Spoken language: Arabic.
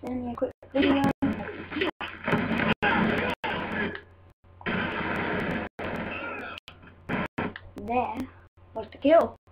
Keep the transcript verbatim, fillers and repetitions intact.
Send me a quick video. There was the kill.